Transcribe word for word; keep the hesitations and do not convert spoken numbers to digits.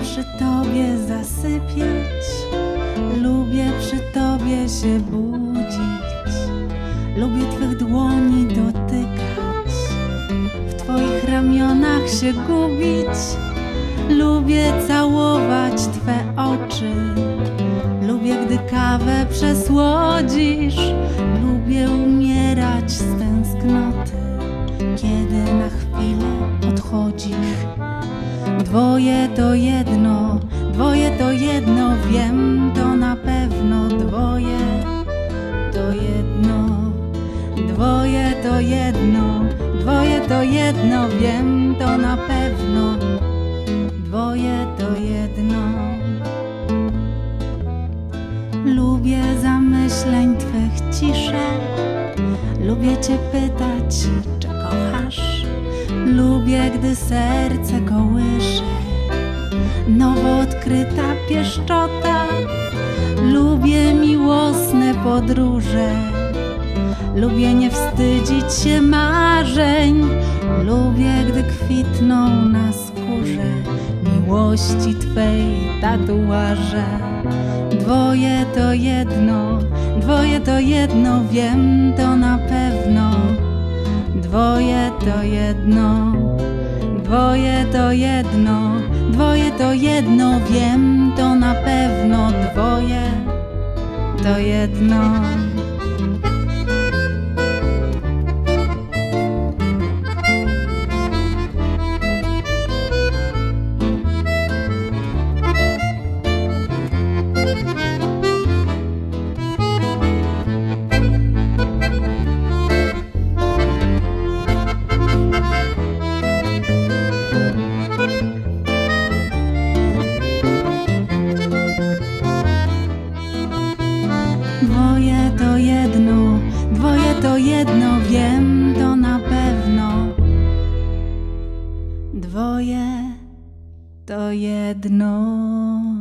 przy Tobie zasypiać, lubię przy Tobie się budzić, lubię Twych dłoni dotykać, w Twoich ramionach się gubić, lubię całować Twe oczy, lubię, gdy kawę przesłodzisz, lubię umierać z tęsknoty, kiedy na chwilę odchodzisz. Dwoje to jedno, dwoje to jedno, wiem to na pewno. Dwoje to jedno, dwoje to jedno, dwoje to jedno, wiem to na pewno. Dwoje to jedno. Lubię zamyśleń Twych cisze, lubię Cię pytać, czy kochasz. Lubię, gdy serce kołysze nowo odkryta pieszczota. Lubię miłosne podróże, lubię nie wstydzić się marzeń. Lubię, gdy kwitną na skórze miłości Twej tatuaże. Dwoje to jedno, dwoje to jedno, wiem to na pewno. Dwoje to jedno, dwoje to jedno, dwoje to jedno, wiem to na pewno. Dwoje to jedno. Dwoje to jedno, dwoje to jedno, wiem to na pewno. Dwoje to jedno.